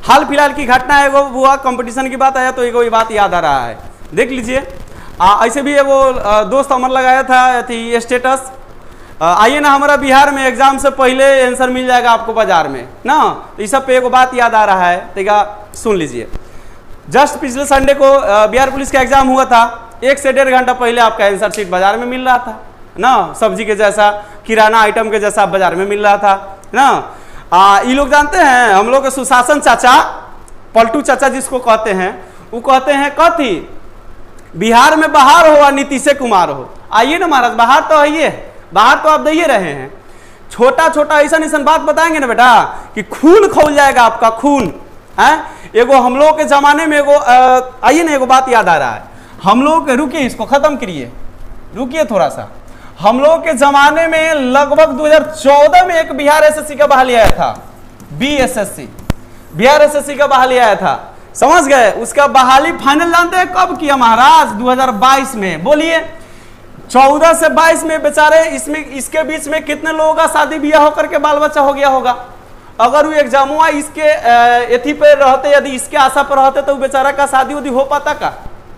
हाल फिलहाल की घटना है वो हुआ, कंपटीशन की बात आया तो एगो ये बात याद आ रहा है, देख लीजिए। ऐसे भी एगो दोस्त अमर लगाया था थी स्टेटस, आइए ना हमारा बिहार में एग्जाम से पहले आंसर मिल जाएगा आपको बाजार में ना। तो इस सब पे एगो बात याद आ रहा है, तो सुन लीजिए। जस्ट पिछले संडे को बिहार पुलिस का एग्जाम हुआ था, 1 से 1.5 घंटा पहले आपका आंसर शीट बाजार में मिल रहा था ना, सब्जी के जैसा, किराना आइटम के जैसा बाजार में मिल रहा था ना। ये लोग जानते हैं हम लोग के सुशासन चाचा, पलटू चाचा जिसको कहते हैं, वो कहते हैं कथी, बिहार में बाहर हो और नीतीश कुमार हो। आइए ना महाराज, बाहर तो आइए, बाहर तो आप दे ही रहे हैं। छोटा छोटा ऐसा बात बताएंगे ना बेटा कि खून खौल जाएगा आपका, खून है। एगो हम लोग के जमाने में एगो आइए ना, एगो बात याद आ रहा है हम लोग के, रुकिए इसको खत्म करिए, रुकिए थोड़ा सा। हम लोग के जमाने में लगभग 2014 में एक बिहार एसएससी का बहाली आया था, बीएसएससी, बिहार एसएससी का बहाली आया था, समझ गए। उसका बहाली फाइनल जानते हैं कब किया महाराज, 2022 में। बोलिए 14 से 22 में बेचारे, इसमें इसके बीच में कितने लोगों का शादी ब्याह होकर के बाल बच्चा हो गया होगा। अगर वो एग्जाम हुआ इसके एथी पे रहते, यदि इसके आशा पर रहते तो बेचारा का शादी उदी हो पाता का।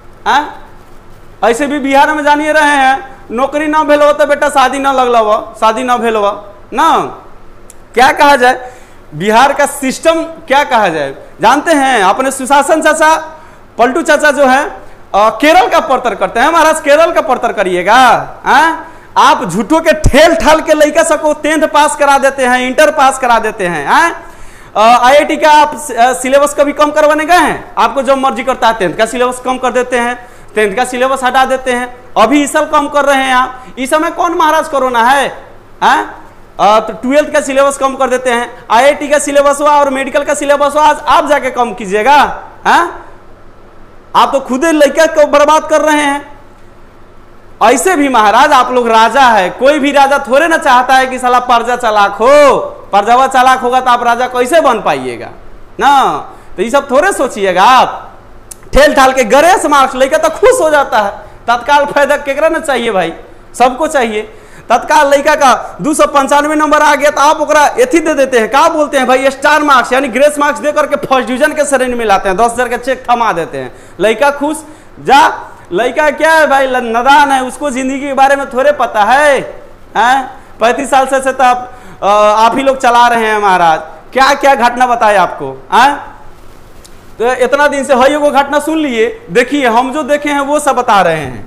ऐसे भी बिहार में जानिए रहे हैं, नौकरी ना भेल हो तो बेटा शादी ना लगल हुआ, शादी ना भेल हुआ ना। क्या कहा जाए, बिहार का सिस्टम क्या कहा जाए जानते हैं। अपने सुशासन चाचा, पलटू चाचा जो है केरल का पढ़तर करते हैं महाराज, केरल का पढ़तर करिएगा। आप झूठों के ठेल ठाल के लड़का सबको 10th पास करा देते हैं, इंटर पास करा देते हैं। आईआईटी का आप सिलेबस कभी कम करवाने गए हैं, आपको जो मर्जी करता है 10th का सिलेबस कम कर देते हैं, 10th का सिलेबस हटा देते हैं। अभी इस साल कम कर रहे हैं आप, इस समय कौन महाराज कोरोना है, तो 12th का सिलेबस कम कर देते हैं। आईआईटी का सिलेबस हुआ और मेडिकल का सिलेबस हुआ, आज आप जाके कम कीजिएगा। आप तो खुद लड़का को बर्बाद कर रहे हैं। ऐसे भी महाराज आप लोग राजा है, कोई भी राजा थोड़े ना चाहता है कि साला प्रजा चालाक हो, प्रजावा चालाक होगा तो आप राजा कैसे बन पाइएगा ना। तो ये सब थोड़े सोचिएगा आप, ठेल ठाल के गणेश मार्क्स लेकर तो खुश हो जाता है। तत्काल फायदा केकरा ना चाहिए भाई, सबको चाहिए। तत्काल लड़का का 295 नंबर आ गया तो आप ओकरा एथी दे देते हैं, क्या बोलते हैं भाई, स्टार मार्क्स यानी ग्रेस मार्क्स दे करके फर्स्ट डिवीजन के श्रेणी में लाते हैं, 10,000 का चेक थमा देते हैं। लड़का खुश, जा लड़का क्या है भाई, नदान है, उसको जिंदगी के बारे में थोड़े पता है। 35 साल से तो आप ही लोग चला रहे हैं महाराज, क्या क्या घटना बताए आपको। तो इतना दिन से है वो घटना सुन लिए, देखिए हम जो देखे हैं वो सब बता रहे हैं।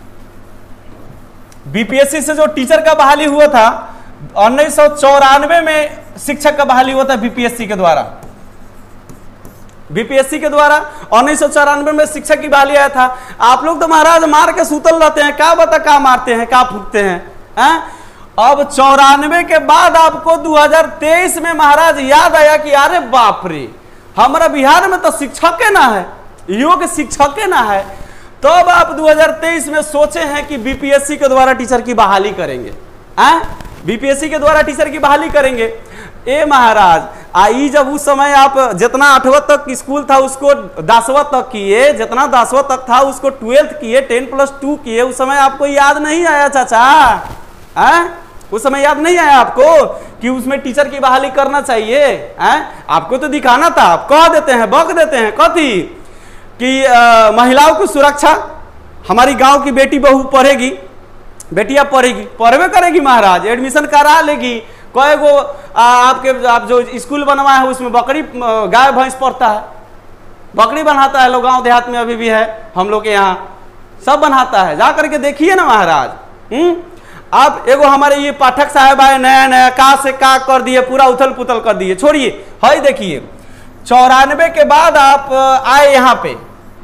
बीपीएससी से जो टीचर का बहाली हुआ था 1994 में, शिक्षक का बहाली हुआ था बीपीएससी के द्वारा, बीपीएससी के द्वारा 1994 में शिक्षक की बहाली आया था। आप लोग तो महाराज मार के सूतल रहते हैं, क्या बता क्या मारते हैं, क्या फूकते हैं। अब 94 के बाद आपको 2023 में महाराज याद आया कि अरे बाप रे, हमारा बिहार में तो शिक्षक के ना है, योग शिक्षक के ना है। तब आप 2023 में सोचे हैं कि बीपीएससी के द्वारा टीचर की बहाली करेंगे, बीपीएससी के द्वारा टीचर की बहाली करेंगे। ए महाराज, आई जब उस समय आप जितना 8वां तक स्कूल था उसको 10वां तक किए, जितना 10वां तक था उसको 12th किए, 10+2 किए, उस समय आपको याद नहीं आया चाचा, उस समय याद नहीं आया आपको कि उसमें टीचर की बहाली करना चाहिए। आपको तो दिखाना था, आप कह देते हैं, बक देते हैं कथी कि महिलाओं की सुरक्षा, हमारी गांव की बेटी बहू पढ़ेगी, बेटियां पढ़ेगी, पढ़वे करेगी महाराज, एडमिशन करा लेगी। कई गो आप जो स्कूल बनवाए हैं उसमें बकरी गाय भैंस पढ़ता है, बकरी बनाता है लोग, गांव देहात में अभी भी है, हम लोग के यहाँ सब बनाता है, जा करके देखिए ना महाराज। आप एगो हमारे ये पाठक साहब आए नया नया, का से का कर दिए, पूरा उथल पुथल कर दिए, छोड़िए। है देखिए 94 के बाद आप आए यहाँ पे,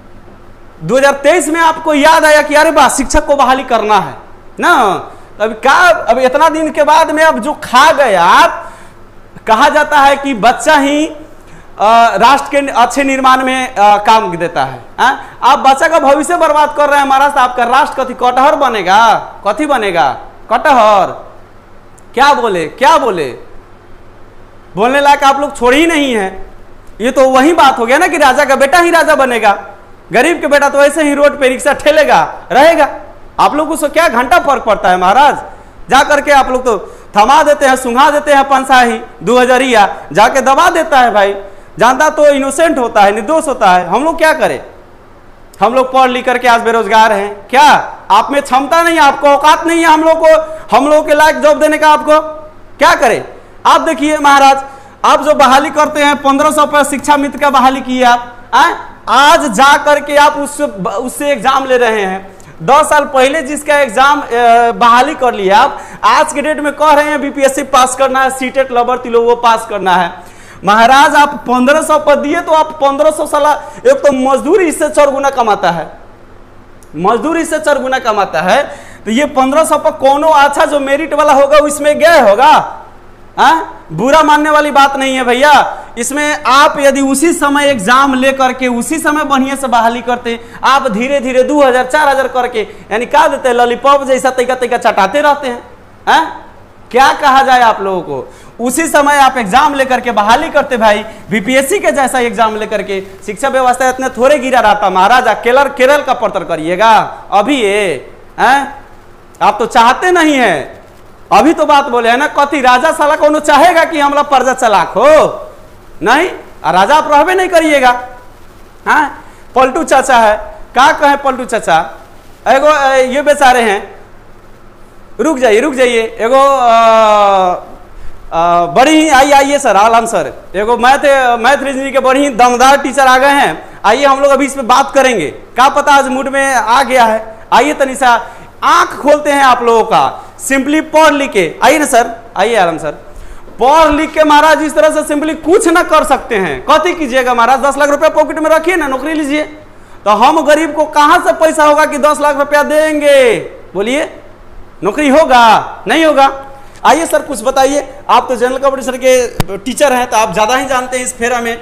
2023 में आपको याद आया कि अरे वाह शिक्षक को बहाली करना है ना। अब क्या, अब इतना दिन के बाद में अब जो खा गए आप, कहा जाता है कि बच्चा ही राष्ट्र के अच्छे निर्माण में काम देता है। आप बच्चा का भविष्य बर्बाद कर रहे हैं महाराज, आपका राष्ट्र कथी कटहर बनेगा, कथी बनेगा, कटहर। क्या बोले, क्या बोले, बोलने लायक आप लोग छोड़ ही नहीं है। ये तो वही बात हो गया ना कि राजा का बेटा ही राजा बनेगा, गरीब के बेटा तो ऐसे ही रोड पे रिक्शा ठेलेगा रहेगा। आप लोगों को क्या घंटा फर्क पड़ता है महाराज, जा करके आप लोग तो थमा देते हैं, सुंघा देते हैं, 5 ही 2000 जाके दबा देता है भाई, जानता तो इनोसेंट होता है, निर्दोष होता है। हम लोग क्या करें? हम लोग पढ़ लिख करके आज बेरोजगार हैं। क्या आप में क्षमता नहीं है, आपको औकात नहीं है हम लोग के लायक जॉब देने का? आपको क्या करें? आप देखिए महाराज, आप जो बहाली करते हैं 1500 पर शिक्षा मित्र का बहाली किए आप, आज जा करके आप उससे एग्जाम ले रहे हैं। 10 साल पहले जिसका एग्जाम बहाली कर लिया, आप आज के डेट में कह रहे हैं बीपीएससी पास करना है, सीटेट लबर तिलो वो पास करना है। महाराज आप 1500 पर दिए तो आप 1500 साला, एक तो मजदूर इससे 4 गुना कमाता है, मजदूर इससे 4 गुना कमाता है। तो ये 1500 पर कोनो अच्छा जो मेरिट वाला होगा इसमें गए होगा। बुरा मानने वाली बात नहीं है भैया। इसमें आप यदि उसी समय एग्जाम ले करके उसी समय बढ़िया से बहाली करते, आप धीरे धीरे 2000 4000 करके यानी क्या देते हैं, लॉलीपॉप जैसा तैका तैका चटाते रहते हैं। क्या कहा जाए आप लोगों को? उसी समय आप एग्जाम लेकर के बहाली करते भाई, बीपीएससी के जैसा एग्जाम लेकर के। शिक्षा व्यवस्था इतने थोड़े गिरा रहता महाराजा, केरल का पड़तर करिएगा अभी ये आप तो चाहते नहीं है। अभी तो बात बोले है ना, कथी राजा साला कौन चाहेगा कि हमला प्रजा चलाक हो? नहीं, राजा आप रहबे नहीं करिएगा। पलटू चाचा है, क्या कहे पलटू चाचा, एगो ये बेचारे हैं, रुक जाइए एगो बड़ी आइए सर, आलम सर, एगो मैथ रीजनिंग के बड़ी दमदार टीचर आ गए हैं। आइए हम लोग अभी इस पे बात करेंगे, क्या पता आज मूड में आ गया है। आइए तनिषा, आंख खोलते हैं आप लोगों का, सिंपली पढ़ लिख के आइए ना सर, आइए आलम सर, पढ़ लिख के महाराज इस तरह से सिंपली कुछ ना कर सकते हैं। कथी कीजिएगा महाराज? 10 लाख रुपया पॉकेट में रखिए ना, नौकरी लीजिए। तो हम गरीब को कहां से पैसा होगा कि 10 लाख रुपया देंगे? बोलिए, नौकरी होगा? नहीं होगा। आइए सर कुछ बताइए, आप तो जनरल कंपटीशन के टीचर हैं तो आप ज्यादा ही जानते हैं इस फेरा में,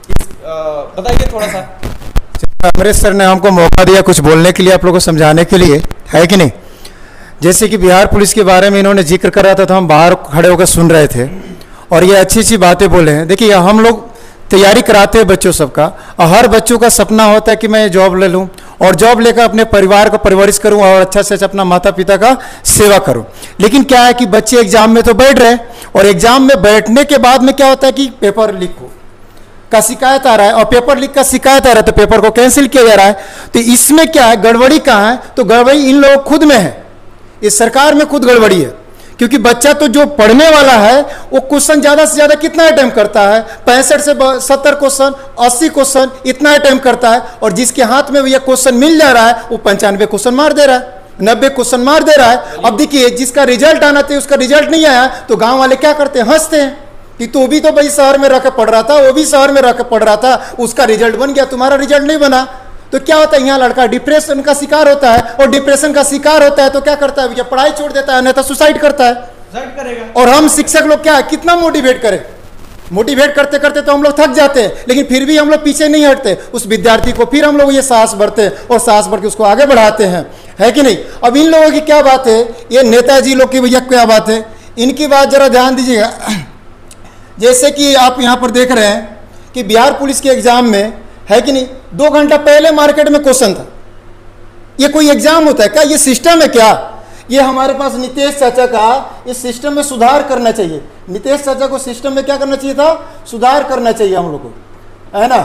बताइए थोड़ा सा। अमृत सर ने हमको मौका दिया कुछ बोलने के लिए, आप लोगों को समझाने के लिए, है कि नहीं? जैसे कि बिहार पुलिस के बारे में इन्होंने जिक्र कर रहा था तो हम बाहर खड़े होकर सुन रहे थे और ये अच्छी अच्छी बातें बोले हैं। देखिए हम लोग तैयारी कराते हैं बच्चों सबका, और हर बच्चों का सपना होता है कि मैं जॉब ले लूं और जॉब लेकर अपने परिवार को परवरिश करूं और अच्छा से अच्छा अपना माता पिता का सेवा करूं। लेकिन क्या है कि बच्चे एग्जाम में तो बैठ रहे और एग्जाम में बैठने के बाद में क्या होता है कि पेपर लीक हो का शिकायत आ रहा है, और पेपर लीक का शिकायत आ रहा है तो पेपर को कैंसिल किया जा रहा है। तो इसमें क्या है, गड़बड़ी कहाँ है? तो गड़बड़ी इन लोगों खुद में है, इस सरकार में खुद गड़बड़ी है। क्योंकि बच्चा तो जो पढ़ने वाला है वो क्वेश्चन ज्यादा से ज्यादा कितना अटेम्प्ट करता है? 65 से 70 क्वेश्चन, 80 क्वेश्चन इतना अटेम्प्ट करता है, और जिसके हाथ में ये क्वेश्चन मिल जा रहा है वो 95 क्वेश्चन मार दे रहा है, 90 क्वेश्चन मार दे रहा है। अब देखिए जिसका रिजल्ट आना था उसका रिजल्ट नहीं आया तो गांव वाले क्या करते हैं, हंसते हैं कि तू भी तो भाई शहर में रह के पढ़ रहा था, वो भी शहर में रह के पढ़ रहा था, उसका रिजल्ट बन गया, तुम्हारा रिजल्ट नहीं बना। तो क्या होता है, यहाँ लड़का डिप्रेशन का शिकार होता है, और डिप्रेशन का शिकार होता है तो क्या करता है, पढ़ाई छोड़ देता है, नहीं तो सुसाइड करता है। और हम शिक्षक लोग क्या कितना मोटिवेट करें, मोटिवेट करते करते तो हम लोग थक जाते हैं, लेकिन फिर भी हम लोग पीछे नहीं हटते। उस विद्यार्थी को फिर हम लोग ये साहस बढ़ते हैं और साहस बढ़ के उसको आगे बढ़ाते हैं, है कि नहीं? अब इन लोगों की क्या बात है, ये नेताजी लोग की भैया क्या बात है, इनकी बात जरा ध्यान दीजिएगा। जैसे कि आप यहाँ पर देख रहे हैं कि बिहार पुलिस के एग्जाम में, है कि नहीं, 2 घंटा पहले मार्केट में क्वेश्चन था। ये कोई एग्जाम होता है क्या? ये सिस्टम है क्या? ये हमारे पास नीतीश चाचा का इस सिस्टम में सुधार करना चाहिए। नीतीश चाचा को सिस्टम में क्या करना चाहिए था, सुधार करना चाहिए हम लोग को, है ना?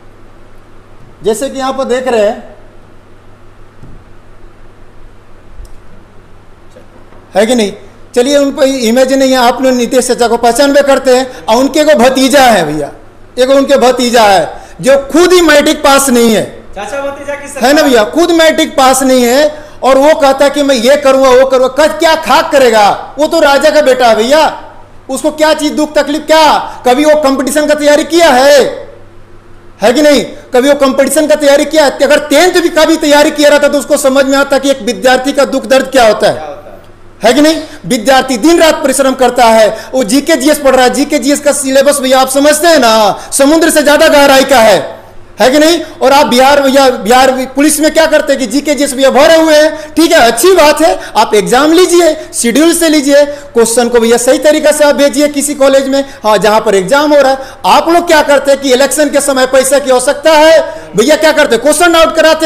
जैसे कि यहां पर देख रहे हैं, है कि नहीं? चलिए उन पर इमेज नहीं है, आप लोग नीतीश चाचा को पहचान भी करते हैं, और उनके को भतीजा है भैया, एक उनके भतीजा है जो खुद ही मैट्रिक पास नहीं है, चाचा भतीजा की है ना भैया, खुद मैट्रिक पास नहीं है, और वो कहता है कि मैं ये करूंगा वो करूंगा। क्या खाक करेगा? वो तो राजा का बेटा है भैया, उसको क्या चीज दुख तकलीफ क्या? कभी वो कंपटीशन का तैयारी किया है कि नहीं? कभी वो कंपटीशन का तैयारी किया? अगर 10th भी कभी तैयारी किया रहता तो उसको समझ में आता कि एक विद्यार्थी का दुख दर्द क्या होता है कि नहीं? विद्यार्थी दिन रात परिश्रम करता है, वो जीके जीएस पढ़ रहा है, जीके जीएस का सिलेबस भैया आप समझते हैं ना, समुद्र से ज्यादा गहराई का है कि नहीं? और आप बिहार पुलिस में क्या करते हैं कि जीके जीएस भैया भरे हुए हैं, ठीक है, अच्छी बात है, आप एग्जाम लीजिए, शेड्यूल से लीजिए, क्वेश्चन को भैया सही तरीके से आप भेजिए किसी कॉलेज में, हाँ, जहां पर एग्जाम हो रहा है। आप लोग क्या करते हैं कि इलेक्शन के समय पैसा की आवश्यकता है, भैया क्या करते हैं, क्वेश्चन आउट कराते हैं,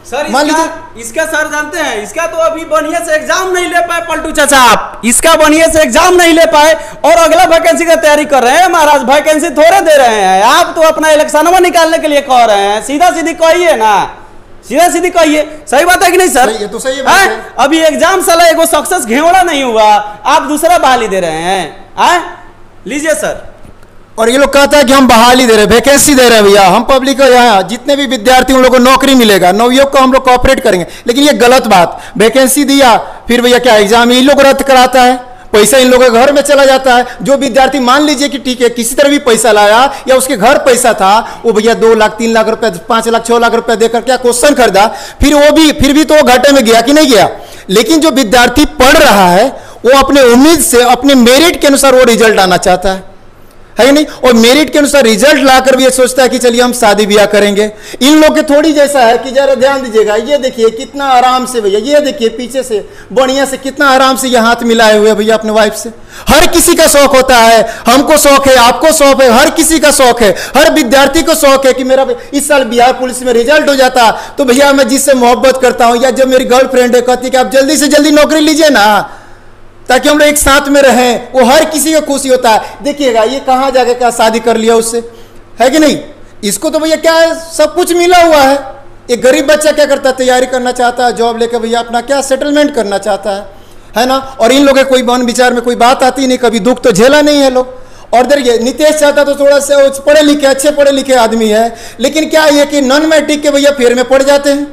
सर मान लीजिए इसका सर जानते हैं, इसका तो अभी बढ़िया से एग्जाम नहीं ले पाए पलटू चाचा, आप इसका बढ़िया से एग्जाम नहीं ले पाए और अगला वैकेंसी का तैयारी कर रहे हैं। महाराज वैकेंसी थोड़े दे रहे हैं, आप तो अपना इलेक्शनवा निकालने के लिए कह रहे हैं। सीधा सीधी कहिए ना, सीधा सीधी कहिए, सही बात है कि नहीं सर? ये तो सही बात है। अभी एग्जाम साला एगो सक्सेस घेवड़ा नहीं हुआ, आप दूसरा बहाली दे रहे हैं। लीजिए सर। और ये लोग कहता है कि हम बहाली दे रहे हैं, वैकेंसी दे रहे हैं। भैया हम पब्लिक को यहाँ जितने भी विद्यार्थी उन लोगों को नौकरी मिलेगा, नवयुवक को हम लोग कोऑपरेट करेंगे। लेकिन ये गलत बात, वैकेंसी दिया फिर भैया क्या एग्जाम इन लोग रद्द कराता है, पैसा इन लोगों के घर में चला जाता है। जो विद्यार्थी मान लीजिए कि ठीक है किसी तरह भी पैसा लाया या उसके घर पैसा था, वो भैया 2 लाख 3 लाख रुपए 5 लाख 6 लाख रुपए देकर क्या क्वेश्चन खरीदा, फिर भी तो वो घाटे में गया कि नहीं गया। लेकिन जो विद्यार्थी पढ़ रहा है वो अपने उम्मीद से अपने मेरिट के अनुसार वो रिजल्ट आना चाहता है कि नहीं, और मेरिट के अनुसार रिजल्ट लाकर भी ये सोचता है कि चलिए हम शादी ब्याह करेंगे। इन लोग के थोड़ी जैसा है कि जरा ध्यान दीजिएगा, ये देखिए कितना आराम से भैया, ये देखिए पीछे से बढ़िया से कितना आराम से ये हाथ मिलाए हुए भैया अपने वाइफ से। हर किसी का शौक होता है, हमको शौक है, आपको शौक है, हर किसी का शौक है, हर विद्यार्थी को शौक है कि मेरा इस साल बिहार पुलिस में रिजल्ट हो जाता तो भैया मैं जिससे मोहब्बत करता हूं या जब मेरी गर्लफ्रेंड है कहती कि आप जल्दी से जल्दी नौकरी लीजिए ना ताकि हम लोग एक साथ में रहें, वो हर किसी को खुशी होता है। देखिएगा ये कहां जाके क्या शादी कर लिया उससे, है कि नहीं। इसको तो भैया क्या है, सब कुछ मिला हुआ है। एक गरीब बच्चा क्या करता है, तैयारी करना चाहता है, जॉब लेकर भैया अपना क्या सेटलमेंट करना चाहता है ना। और इन लोगों के कोई मन विचार में कोई बात आती नहीं, कभी दुख तो झेला नहीं है लोग। और देखिए नीतीश चाहता तो थोड़ा सा पढ़े लिखे अच्छे पढ़े लिखे आदमी है, लेकिन क्या ये कि नॉन मैट्रिक के भैया फेर में पड़ जाते हैं,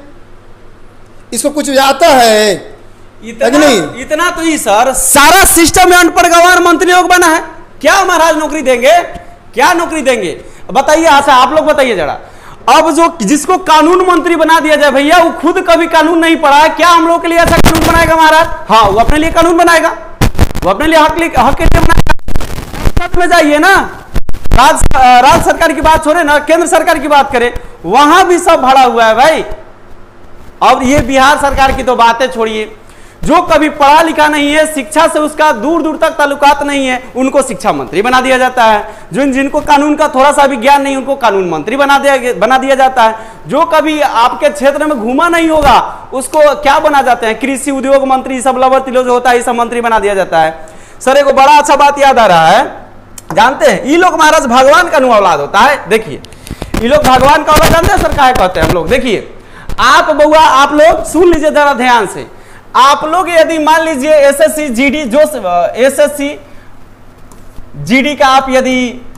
इसको कुछ आता है इतना तो ही सर सारा सिस्टम में अनपढ़ गंवार मंत्री लोग बना है। क्या महाराज नौकरी देंगे, क्या नौकरी देंगे बताइए। अच्छा आप लोग बताइए जरा, अब जो जिसको कानून मंत्री बना दिया जाए भैया वो खुद कभी कानून नहीं पढ़ा है, क्या हम लोग के लिए ऐसा कानून बनाएगा महाराज? हाँ वो अपने लिए कानून बनाएगा, वो अपने लिए हक के लिए बनाएगा। में जाइए ना, राज्य सरकार की बात छोड़े ना, केंद्र सरकार की बात करें, वहां भी सब भरा हुआ है भाई। अब ये बिहार सरकार की तो बातें छोड़िए, जो कभी पढ़ा लिखा नहीं है, शिक्षा से उसका दूर दूर तक ताल्लुकात नहीं है, उनको शिक्षा मंत्री बना दिया जाता है। जिनको कानून का थोड़ा सा भी ज्ञान नहीं उनको कानून मंत्री बना दिया जाता है। जो कभी आपके क्षेत्र में घूमा नहीं होगा उसको क्या बना जाते हैं, कृषि उद्योग मंत्री, सब लवर तिलो जो होता है ये सब मंत्री बना दिया जाता है। सर एक बड़ा अच्छा बात याद आ रहा है, जानते हैं ये लोग महाराज भगवान का औलाद होता है। देखिए ये लोग भगवान का औलाद जानते हैं सर क्या कहते हैं हम लोग। देखिए आप बउआ आप लोग सुन लीजिए जरा ध्यान से, आप लोग यदि मान लीजिए एसएससी जीडी जो एसएससी जीडी का आप यदि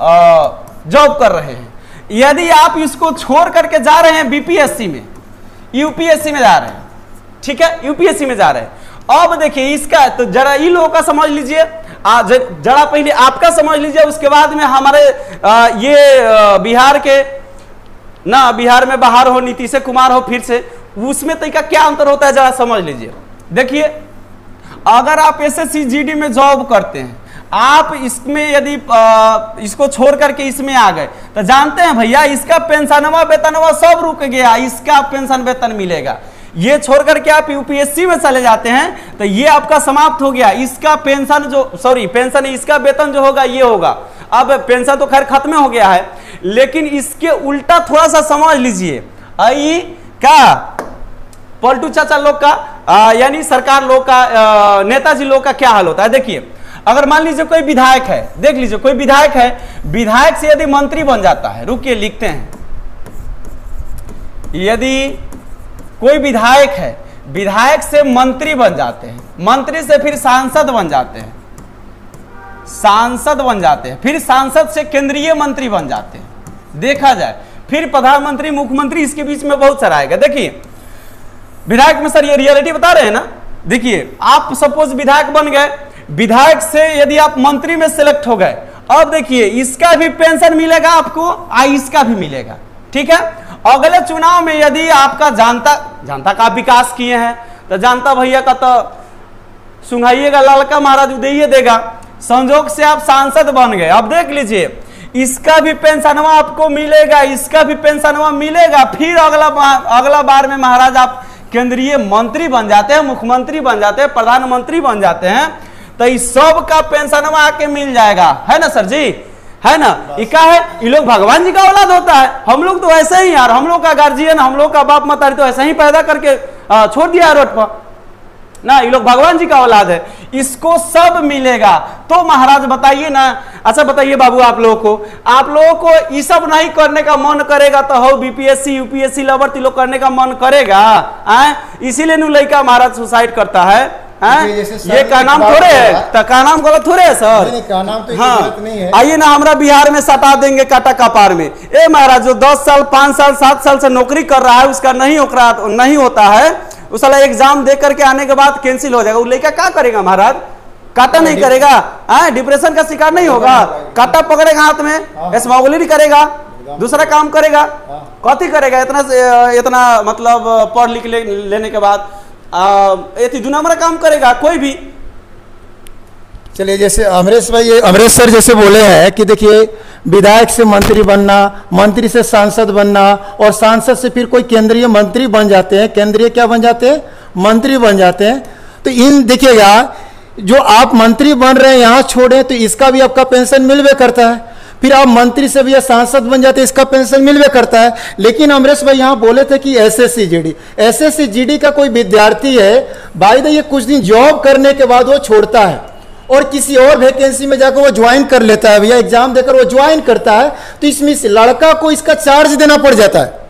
जॉब कर रहे हैं, यदि आप इसको छोड़ करके जा रहे हैं बीपीएससी में, यूपीएससी में जा रहे हैं, ठीक है यूपीएससी में जा रहे हैं। अब देखिए इसका तो जरा इन लोगों का समझ लीजिए, जरा पहले आपका समझ लीजिए, उसके बाद में हमारे ये बिहार के ना, बिहार में बाहर हो नीतीश कुमार हो फिर से, उसमें तो क्या अंतर होता है जरा समझ लीजिए। देखिए अगर आप एसएससी जीडी में जॉब करते हैं, आप इसमें यदि इसको छोड़ करके इसमें आ गए तो जानते हैं भैया इसका पेंशनवा वेतनवा सब रुक गया, इसका पेंशन वेतन मिलेगा। ये छोड़ करके आप यूपीएससी में चले जाते हैं तो ये आपका समाप्त हो गया, इसका पेंशन जो पेंशन इसका वेतन जो होगा ये होगा। अब पेंशन तो खैर खत्म हो गया है, लेकिन इसके उल्टा थोड़ा सा समझ लीजिए आई का पलटू चाचा लोग का यानी सरकार लोग का, नेताजी लोग का क्या हाल होता है। देखिए अगर मान लीजिए कोई विधायक है, देख लीजिए कोई विधायक है, विधायक से यदि मंत्री बन जाता है, रुकिए लिखते हैं, यदि कोई विधायक है, विधायक से मंत्री बन जाते हैं, मंत्री से फिर सांसद बन जाते हैं, सांसद बन जाते हैं, फिर सांसद से केंद्रीय मंत्री बन जाते हैं, देखा जाए फिर प्रधानमंत्री मुख्यमंत्री, इसके बीच में बहुत सारा आएगा। देखिए विधायक में सर ये रियलिटी बता रहे हैं ना। देखिए आप सपोज विधायक बन गए, विधायक से यदि आप मंत्री में सिलेक्ट हो गए, अब देखिए इसका भी पेंशन मिलेगा आपको, इसका भी मिलेगा, ठीक है। अगले चुनाव में यदि आपका जनता का विकास किए हैं तो जनता भैया का तो सुंघाइएगा ललका महाराज उदय देगा। संजोग से आप सांसद बन गए, अब देख लीजिए इसका भी पेंशनवा आपको मिलेगा, इसका भी पेंशनवा मिलेगा, फिर अगला बार में महाराज आप केंद्रीय मंत्री बन जाते हैं, मुख्यमंत्री बन जाते हैं, प्रधानमंत्री बन जाते हैं, तो इस सब का पेंशनवा आके मिल जाएगा, है ना सर जी। है ना। ये क्या है, ये लोग भगवान जी का औलाद होता है। हम लोग तो ऐसे ही यार, हम लोग का गार्जियन, हम लोग का बाप मतारी तो ऐसे ही पैदा करके छोड़ दिया रोड पर ना। ये लोग भगवान जी का औलाद है, इसको सब मिलेगा। तो महाराज बताइए ना, अच्छा बताइए बाबू, आप लोगों को ये सब नहीं करने का मन करेगा तो हो बीपीएससी यूपीएससी लवर लोग करने का मन करेगा, इसीलिए नु लड़का महाराज सुसाइड करता है। ये का नाम थोड़े है, तो का नाम गलत थोड़े है सर। नहीं, का नाम तो हाँ, गलत नहीं है। आइए ना हमारा बिहार में सटा देंगे काटा कपार में। ए महाराज, जो 10 साल 5 साल 7 साल से नौकरी कर रहा है, उसका नहीं होता है, उस साला एग्जाम दे करके आने के बाद कैंसिल हो जाएगा। वो लड़का क्या करेगा महाराज, काटा नहीं करेगा, डिप्रेशन का शिकार नहीं होगा, काटा पकड़ेगा हाथ में, स्मगलिंग करेगा, दूसरा काम करेगा, कथी करेगा इतना मतलब पढ़ लिख लेने के बाद दूसरा काम करेगा कोई भी। चलिए, जैसे अमरेश सर जैसे बोले हैं कि देखिए, विधायक से मंत्री बनना, मंत्री से सांसद बनना, और सांसद से फिर कोई केंद्रीय मंत्री बन जाते हैं, केंद्रीय क्या बन जाते हैं, मंत्री बन जाते हैं। तो इन देखिएगा, जो आप मंत्री बन रहे हैं यहाँ छोड़े, तो इसका भी आपका पेंशन मिलवे करता है। फिर आप मंत्री से भी या सांसद बन जाते हैं, इसका पेंशन मिलवे करता है। लेकिन अमरेश भाई यहाँ बोले थे कि एसएससी जीडी का कोई विद्यार्थी है भाई, ये कुछ दिन जॉब करने के बाद वो छोड़ता है और किसी और वैकेंसी में जाकर वो ज्वाइन कर लेता है, भैया एग्जाम देकर वो ज्वाइन करता है, तो इसमें इस लड़का को इसका चार्ज देना पड़ जाता है।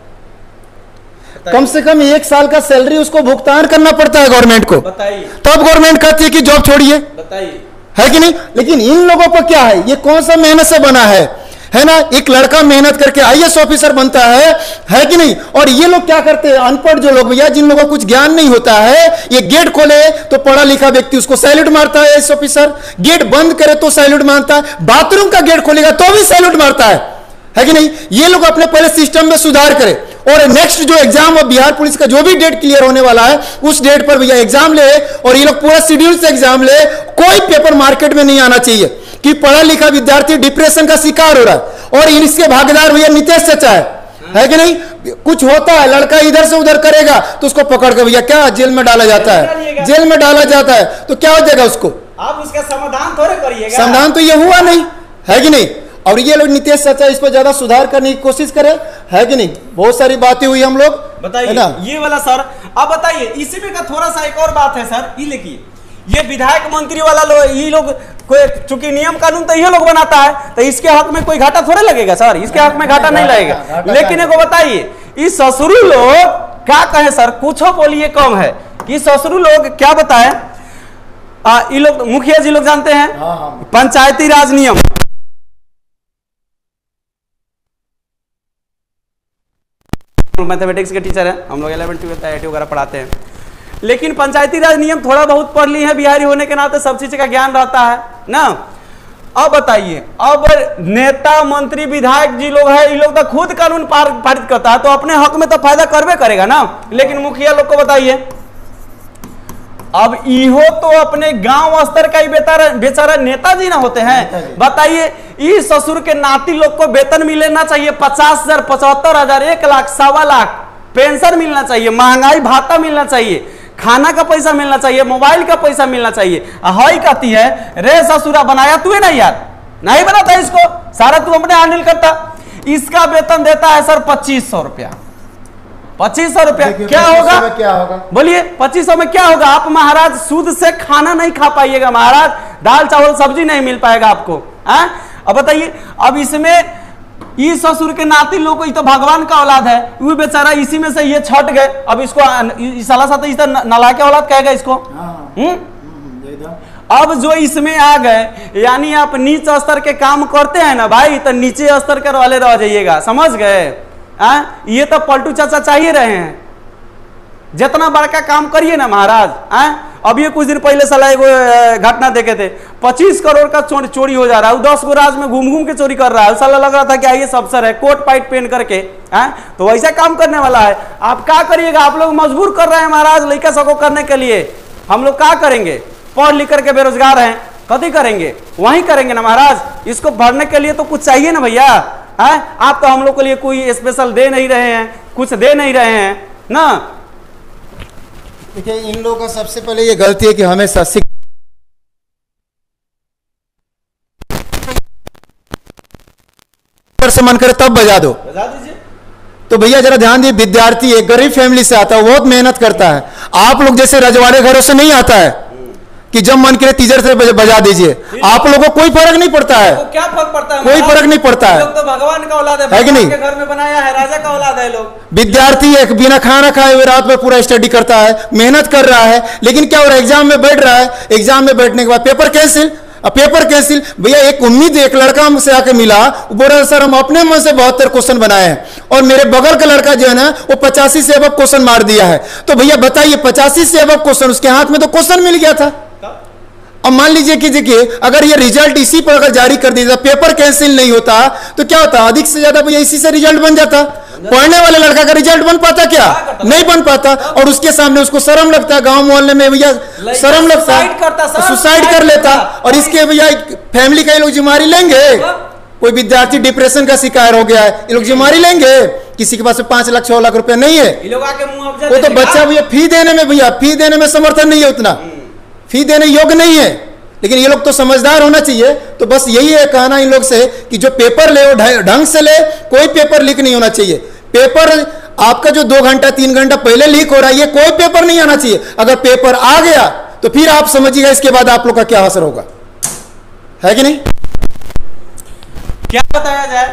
कम से कम 1 साल का सैलरी उसको भुगतान करना पड़ता है गवर्नमेंट को। बताइए, तब गवर्नमेंट कहती है कि जॉब छोड़िए, बताइए, है कि नहीं। लेकिन इन लोगों पर क्या है, ये कौन सा मेहनत से बना है ना। एक लड़का मेहनत करके आईएएस ऑफिसर बनता है कि नहीं। और ये लोग क्या करते हैं, अनपढ़ जो लोग भैया, जिन लोगों को कुछ ज्ञान नहीं होता है, ये गेट खोले तो पढ़ा लिखा व्यक्ति उसको सैल्यूट मारता है आईएएस ऑफिसर, गेट बंद करे तो सैल्यूट मारता है, बाथरूम का गेट खोलेगा तो भी सैल्यूट मारता है कि नहीं। ये लोग अपने पहले सिस्टम में सुधार करें, और नेक्स्ट जो एग्जाम अब बिहार पुलिस का जो भी डेट क्लियर होने वाला है, उस डेट पर भैया एग्जाम ले, और ये लोग पूरा शेड्यूल से एग्जाम ले। कोई पेपर मार्केट में नहीं आना चाहिए कि पढ़ा लिखा विद्यार्थी डिप्रेशन का शिकार हो रहा है, और इसके भागीदार भैया नीतीश चाचा है कि नहीं। कुछ होता है, लड़का इधर से उधर करेगा तो उसको पकड़ कर भैया क्या जेल में डाला जाता है, जेल में डाला जाता है, तो क्या हो जाएगा उसको, आप उसका समाधान थोड़े करिएगा। समाधान तो ये हुआ नहीं, है कि नहीं। और ये लोग नीतीश चाचा इस पर ज्यादा सुधार करने की कोशिश करे, है कि नहीं। बहुत सारी बातें हुई हम लोग, बताइए ना ये वाला सर। अब बताइए, इसी में का थोड़ा सा एक और बात है सर, ये देखिए, ये विधायक मंत्री वाला ये लोग कोई, चूंकि नियम कानून तो ये लोग बनाता है, तो इसके हक में कोई घाटा थोड़े लगेगा सर, इसके हक में घाटा नहीं लगेगा। लेकिन एगो बताइए, इस ससुरु लोग क्या कहे सर, कुछ बोलिए कम है, ये ससुरु लोग क्या बताए, ये लोग मुखिया जी लोग जानते हैं पंचायती राज नियम, मैथमेटिक्स के टीचर हैं हम लोग, 11th 12th IIT वगैरह पढ़ाते हैं। लेकिन पंचायती राज नियम थोड़ा बहुत पढ़ ली है, बिहारी होने के नाते सब चीज का ज्ञान रहता है ना। अब बताइए, अब नेता मंत्री विधायक जी लोग हैं, ये लोग तो खुद कानून पारित करता है, तो अपने हक में तो फायदा करवे करेगा ना। लेकिन मुखिया लोग को बताइए, अब इहो तो अपने गांव स्तर का ही बेचारा नेताजी ना होते हैं। बताइए, इस ससुर के नाती लोग को वेतन मिलना चाहिए 50,000, 75,000, 1 लाख, 1.25 लाख पेंशन मिलना चाहिए, महंगाई भाता मिलना चाहिए, खाना का पैसा मिलना चाहिए, मोबाइल का पैसा मिलना चाहिए। हई कहती है, रे ससुरा बनाया तू है ना यार, नहीं बनाता इसको, सारा तू अपने हैंडल करता। इसका वेतन देता है सर 2500 रुपया। 2500 रुपया क्या होगा, बोलिए 2500 में क्या होगा। आप महाराज सूद से खाना नहीं खा पाइएगा महाराज, दाल चावल सब्जी नहीं मिल पाएगा आपको। अब बताइए, अब इसमें इस ससुर के नाती लोग को, तो भगवान का औलाद है, वो बेचारा इसी में से ये छट गए। अब इसको साला सा तो नाला के औलाद कहेगा इसको। अब जो इसमें आ गए, यानी आप नीच स्तर के काम करते हैं ना भाई, तो नीचे स्तर के वाले रह जाइएगा, समझ गए। ये तो पलटू चाचा चाहिए रहे हैं, जितना बड़का काम करिए ना महाराज। अब ये कुछ दिन पहले साला एगो घटना देखे थे, 25 करोड़ का चोरी हो जा रहा है, 10 गो राज में घूम घूम के चोरी कर रहा है। साला लग रहा था कि आइए अफसर है, कोट पाइट पहन करके, तो वैसा काम करने वाला है। आप क्या करिएगा, आप लोग मजबूर कर रहे हैं महाराज लड़का सबको करने के लिए। हम लोग क्या करेंगे, पढ़ लिख करके बेरोजगार हैं, कभी करेंगे, वही करेंगे ना महाराज। इसको भरने के लिए तो कुछ चाहिए ना भैया। आप तो हम लोग के लिए कोई स्पेशल दे नहीं रहे हैं, कुछ दे नहीं रहे हैं ना। देखिए, इन लोगों का सबसे पहले ये गलती है कि हमें से मन करे तब बजा दो। बजा दीजिए। तो भैया जरा ध्यान दिए, विद्यार्थी एक गरीब फैमिली से आता है, बहुत मेहनत करता है। आप लोग जैसे रजवाड़े घरों से नहीं आता है कि जब मन करे तीजर से बजा दीजिए। आप लोगों को कोई फर्क नहीं पड़ता है। क्या फर्क पड़ता है? कोई फर्क नहीं पड़ता है। लोग तो भगवान का औलाद है कि नहीं? के घर में बनाया है, राजा का औलाद है लोग। विद्यार्थी एक बिना खाना खाए हुए रात में पूरा स्टडी करता है, मेहनत कर रहा है, लेकिन क्या हो रहा है, एग्जाम में बैठ रहा है, एग्जाम में बैठने के बाद पेपर कैंसिल। अब पेपर कैंसिल, भैया एक उम्मीद, एक लड़का हमसे आके मिला, वो बोल रहा सर हम अपने मन से 72 क्वेश्चन बनाए हैं और मेरे बगल का लड़का जो है ना वो 85 से अब क्वेश्चन मार दिया है। तो भैया बताइए 85 से अब क्वेश्चन, उसके हाथ में तो क्वेश्चन मिल गया था। अब मान लीजिए कि देखिए अगर ये रिजल्ट इसी पर अगर जारी कर दिया, पेपर कैंसिल नहीं होता तो क्या होता, अधिक से ज्यादा भैया इसी से रिजल्ट बन जाता। पढ़ने वाले लड़का का रिजल्ट बन पाता क्या? नहीं बन पाता। और उसके सामने उसको शर्म लगता है, गांव मोहल्ले में भैया शर्म लगता है, सुसाइड कर लेता। और इसके भैया फैमिली का ये लोग जिम्मेदारी लेंगे? कोई विद्यार्थी डिप्रेशन का शिकार हो गया है, ये लोग जिम्मेदारी लेंगे? किसी के पास 5 लाख 6 लाख रुपया नहीं है, वो तो बच्चा भैया फी देने में समर्थन नहीं है, उतना फी देने योग्य नहीं है। लेकिन ये लोग तो समझदार होना चाहिए। तो बस यही है कहना इन लोग से कि जो पेपर ले वो ढंग से ले, कोई पेपर लीक नहीं होना चाहिए। पेपर आपका जो 2 घंटा 3 घंटा पहले लीक हो रहा है, ये कोई पेपर नहीं आना चाहिए। अगर पेपर आ गया तो फिर आप समझिएगा इसके बाद आप लोग का क्या असर होगा, है कि नहीं? क्या बताया जाए,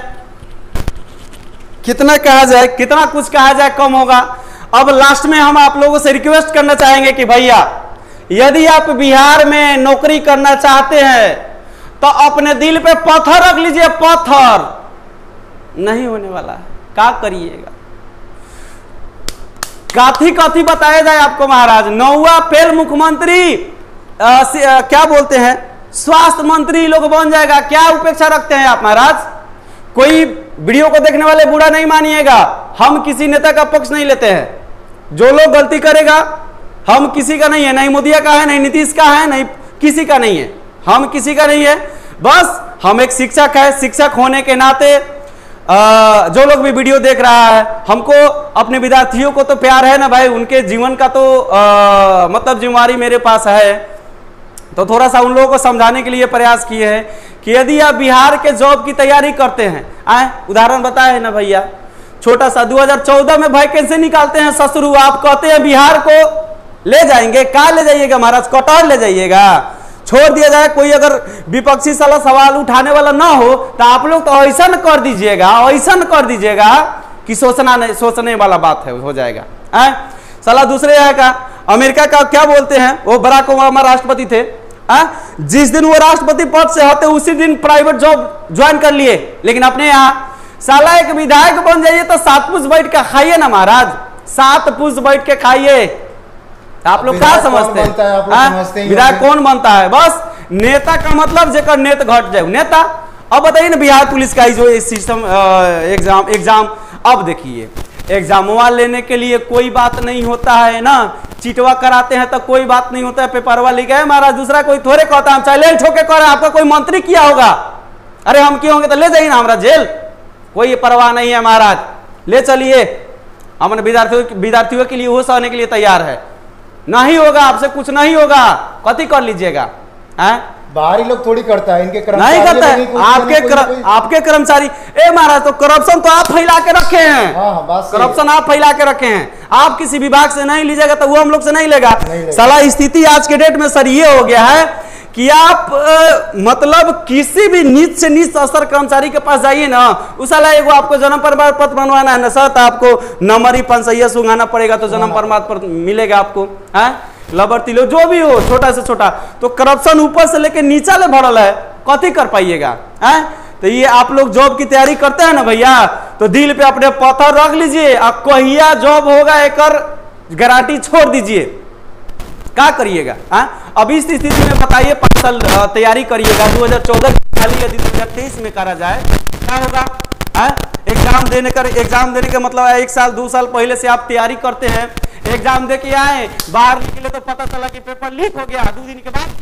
कितना कहा जाए, कितना कुछ कहा जाए कम होगा। अब लास्ट में हम आप लोगों से रिक्वेस्ट करना चाहेंगे कि भैया यदि आप बिहार में नौकरी करना चाहते हैं तो अपने दिल पे पत्थर रख लीजिए, पत्थर नहीं होने वाला है। क्या करिएगा, काथी काथी बताया जाए आपको महाराज। 9वां फेल मुख्यमंत्री क्या बोलते हैं, स्वास्थ्य मंत्री लोग बन जाएगा। क्या उपेक्षा रखते हैं आप महाराज? कोई वीडियो को देखने वाले बुरा नहीं मानिएगा, हम किसी नेता का पक्ष नहीं लेते हैं। जो लोग गलती करेगा, हम किसी का नहीं है, नहीं मोदिया का है, नहीं नीतीश का है, नहीं किसी का नहीं है, हम किसी का नहीं है। बस हम एक शिक्षक है, शिक्षक होने के नाते जो लोग भी वीडियो देख रहा है, हमको अपने विद्यार्थियों को तो प्यार है ना भाई, उनके जीवन का तो मतलब जिम्मेदारी मेरे पास है। तो थोड़ा सा उन लोगों को समझाने के लिए प्रयास किए हैं कि यदि आप बिहार के जॉब की तैयारी करते हैं, उदाहरण बताए है ना भैया, छोटा सा 2014 में वैकेंसी निकालते हैं ससुरु, आप कहते हैं बिहार को ले जाएंगे। कहाँ ले जाइएगा महाराज? कटौर ले जाइएगा? छोड़ दिया जाए, कोई अगर विपक्षी साला सवाल उठाने वाला ना हो तो आप लोग तो ऐसा कर दीजिएगा, ऐसा कर दीजिएगा कि सोचने वाला बात है, हो जाएगा। साला दूसरे यहाँ का अमेरिका का क्या बोलते हैं, वो बराक ओबामा राष्ट्रपति थे, जिस दिन वो राष्ट्रपति पद से हटे उसी दिन प्राइवेट जॉब ज्वाइन कर लिए। लेकिन अपने यहाँ साला एक विधायक बन जाइए तो 7 पूछ बैठ के खाइए ना महाराज, 7 पूछ बैठ के खाइए। आप लोग क्या समझते हैं विधायक कौन बनता है? बस नेता का मतलब जेकर नेत घट जाए नेता। अब बताइए ना बिहार पुलिस का जो सिस्टम एग्जाम, अब देखिए एग्जामवा लेने के लिए कोई बात नहीं होता है ना, चिटवा कराते हैं तो कोई बात नहीं होता है, पेपरवा लिख गए महाराज। दूसरा कोई थोड़े कहता है हम चैलेंज ठोके कर आपका कोई मंत्री किया होगा, अरे हम क्यों होंगे तो ले जाइए ना हमारा जेल, कोई परवाह नहीं है महाराज, ले चलिए। हमने विद्यार्थियों के लिए वो सहने के लिए तैयार है। नहीं होगा आपसे, कुछ नहीं होगा, कथी कर लीजिएगा? बाहरी लोग थोड़ी करता है, इनके नहीं करता है। आपके कर्मचारी ए महाराज, तो करप्शन तो आप फैला के रखे हैं, करप्शन आप फैला के रखे हैं। आप किसी विभाग से नहीं लीजिएगा तो वो हम लोग से नहीं लेगा। साला स्थिति आज के डेट में सर ये हो गया है कि आप मतलब किसी भी नीच से नीच स्तर कर्मचारी के पास जाइए ना, उस साला एगो आपको जन्म प्रमाण पत्र बनवाना है ना सर, तो आपको नंबरी 5 सुंघाना पड़ेगा तो जन्म प्रमाण पत्र मिलेगा आपको। लबर्ती लो जो भी हो, छोटा से छोटा, तो करप्शन ऊपर से लेके नीचा ले भरल है, कथी कर पाइएगा? तो ये आप लोग जॉब की तैयारी करते हैं ना भैया, तो दिल पे अपने पत्थर रख लीजिए, अब कहिया जॉब होगा एक गारंटी छोड़ दीजिए। क्या करिएगा? अब इस स्थिति में बताइए 5 साल तैयारी करिएगा, 2014 की खाली यदि 2023 में करा जाए क्या होगा? एग्जाम देने का मतलब है 1 साल 2 साल पहले से आप तैयारी करते हैं, एग्जाम दे के आए, बाहर निकले तो पता चला कि पेपर लीक हो गया, 2 दिन के बाद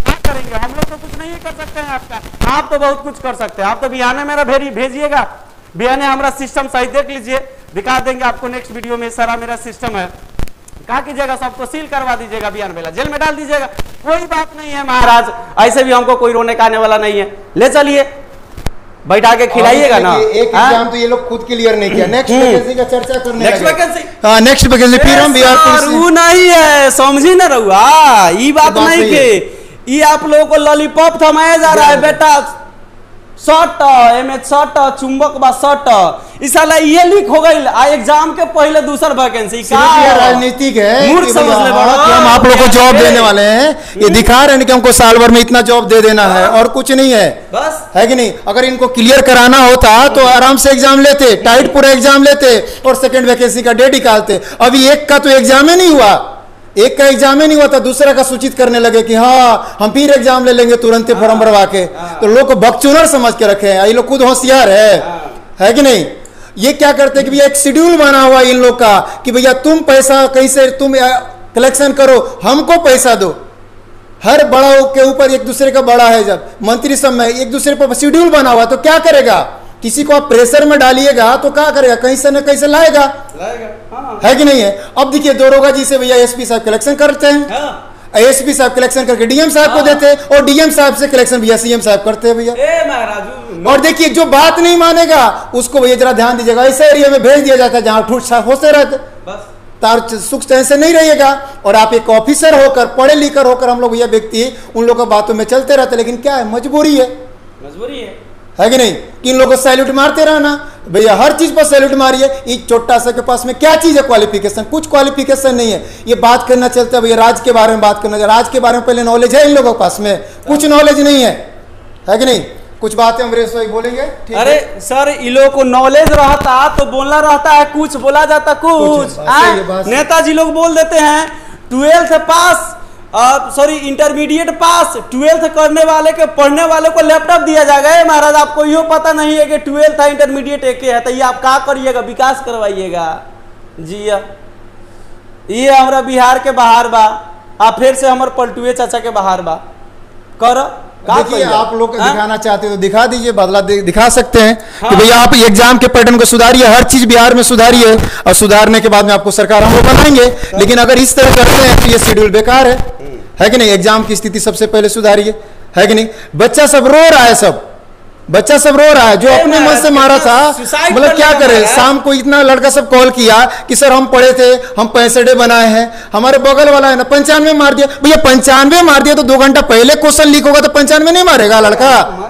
हम लोग तो कुछ नहीं कर सकते हैं आपका, आप तो बहुत कुछ कर सकते हैं। आप तो बिहार में मेरा भेजिएगा, भैया ने हमारा सिस्टम सही देख लीजिए, दिखा देंगे आपको नेक्स्ट वीडियो में। सारा मेरा सिस्टम है, कहा कीजिएगा सबको सील करवा दीजिएगा, बियान बेला जेल में डाल दीजिएगा, कोई बात नहीं है महाराज, ऐसे भी हमको कोई रोने का आने वाला नहीं है। ले चलिए बैठा के खिलाइएगा ना। एक एग्जाम तो ये लोग खुद क्लियर नहीं किया, नेक्स्ट वैकेंसी का चर्चा करने नेक्स्ट वैकेंसी, हाँ नेक्स्ट वैकेंसी फिर हम बिहार पुलिस नहीं है, समझी ना रहुआ, ये बात नहीं के ये आप लोगों को लॉलीपॉप थमाया जा रहा है बेटा, शॉट एमे शॉट चुंबक बा शॉट, इस साला ये लीक हो गई एग्जाम के पहले दूसरा वैकेंसी का राजनीतिक है, मूर्ख समझ ले बड़ा कि हम आप लोगों को जॉब देने वाले हैं, ये दिखा रहे हैं कि हमको साल भर में इतना जॉब दे देना है और कुछ नहीं है, बस है कि नहीं। अगर इनको क्लियर कराना होता तो आराम से एग्जाम लेते, टाइट पूरा एग्जाम लेते और सेकंड वैकेंसी का डेट निकालते। अभी एक का तो एग्जाम ही नहीं हुआ, एक का एग्जाम ही नहीं हुआ था, दूसरा का सूचित करने लगे कि हाँ हम फिर एग्जाम ले लेंगे तुरंत फॉर्म भरवा के। तो लोग को बकचोदर समझ के रखे हैं, ये लोग खुद होशियार है कि नहीं। ये क्या करते हैं कि भैया एक शेड्यूल बना हुआ इन लोग का कि भैया तुम पैसा कहीं से तुम कलेक्शन करो, हमको पैसा दो। हर बड़ा के ऊपर एक दूसरे का बड़ा है, जब मंत्री सब में एक दूसरे पर शेड्यूल बना हुआ तो क्या करेगा, किसी को आप प्रेशर में डालिएगा तो क्या करेगा, कहीं से न कहीं से लाएगा, हाँ। है कि नहीं है। अब देखिए दरोगा जी से भैया एसपी साहब कलेक्शन करते हैं, हाँ। एसपी साहब कलेक्शन करके डीएम साहब को देते हैं और डीएम साहब से कलेक्शन भैया सीएम साहब करते हैं भैया। और देखिए जो बात नहीं मानेगा उसको भैया जरा ध्यान दीजिएगा, ऐसे एरिया में भेज दिया जाता है जहां ठूठ होते रहते, तार सुख चैन से नहीं रहिएगा। और आप एक ऑफिसर होकर पढ़े लिखकर होकर हम लोग भैया व्यक्ति उन लोगों बातों में चलते रहते, लेकिन क्या है मजबूरी है कि नहीं कि इन लोगों को सैल्यूट मारते रहना। भैया हर चीज पर सैल्यूट मारिए, इस छोटा सा के पास में क्या चीज है क्वालिफिकेशन, कुछ क्वालिफिकेशन नहीं है। ये बात करना चलता है भैया राज के बारे में बात करना, राज के बारे में पहले नॉलेज है इन लोगों के पास में, कुछ नॉलेज नहीं है कि नहीं। कुछ बातें अमरीश भाई बोलेंगे। अरे सर इन लोगों को नॉलेज रहता तो बोलना रहता है, कुछ बोला जाता कुछ नेताजी लोग बोल देते हैं 12th पास सॉरी इंटरमीडिएट पास 12th करने वाले के पढ़ने वाले को लैपटॉप दिया जाएगा। महाराज आपको यो पता नहीं है कि 12th है इंटरमीडिएट एक है, तो ये आप क्या करिएगा, विकास करवाइएगा जी। ये हमारा बिहार के बाहर बा, आप फिर से हमारे पलटुए चाचा के बाहर बा कर। देखिए आप लोग दिखाना चाहते हो तो दिखा दीजिए, बदला दिखा सकते हैं कि भैया आप एग्जाम के पैटर्न को सुधारिए, हर चीज बिहार में सुधारिए और सुधारने के बाद में आपको सरकार हम लोग बनाएंगे। लेकिन अगर इस तरह करते हैं तो ये शेड्यूल बेकार है कि नहीं। एग्जाम की स्थिति सबसे पहले सुधारिए, है कि नहीं। बच्चा सब रो रहा है, सब बच्चा सब रो रहा है, जो अपने मन से मारा था, मतलब क्या करे। शाम को इतना लड़का सब कॉल किया कि सर हम पढ़े थे, हम 65 बनाए हैं, हमारे बगल वाला है ना 95 मार दिया। भैया 95 मार दिया तो 2 घंटा पहले क्वेश्चन लीक होगा तो 95 नहीं मारेगा लड़का,